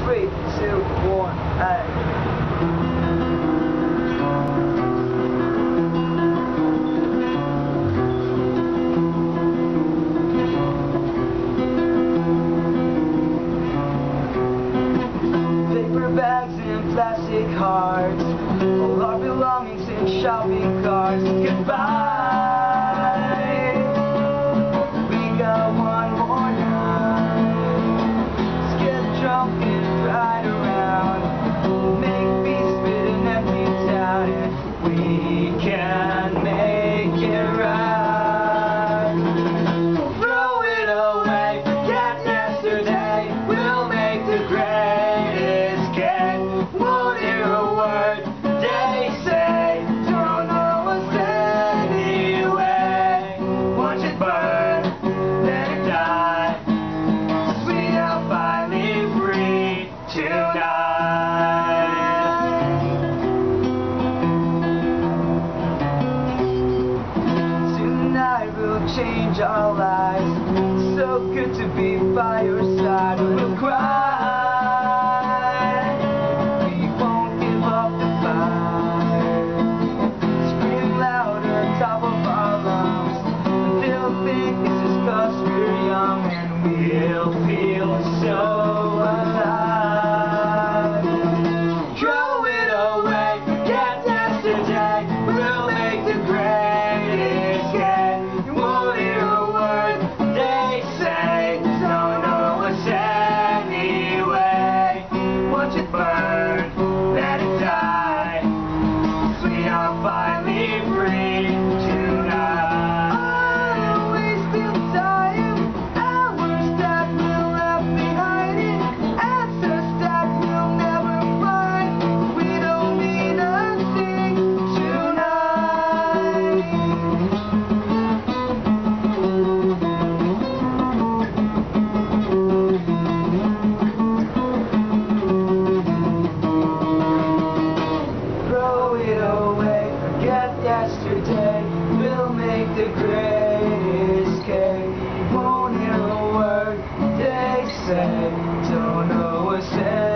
3, 2, 1, hey. Bags and plastic hearts, all our belongings in shopping carts. Goodbye. We got one more night. Let's get drunk and ride around, make peace with an empty town, and we can make it right. Throw it away, forget yesterday. We'll make the grave. Won't hear a word they say, don't know us anyway. Watch it burn, let it die, 'cause we are finally free tonight. Tonight we'll change our lives, so good to be by your side. We'll cry. We'll feel so alive. Throw it away, forget yesterday. We'll make the great escape. You won't hear a word they say, don't know us anyway. Watch it burn, let it die, 'cause we are finally free tonight. Yesterday, we'll make the great escape. Won't hear a word they say, don't know us.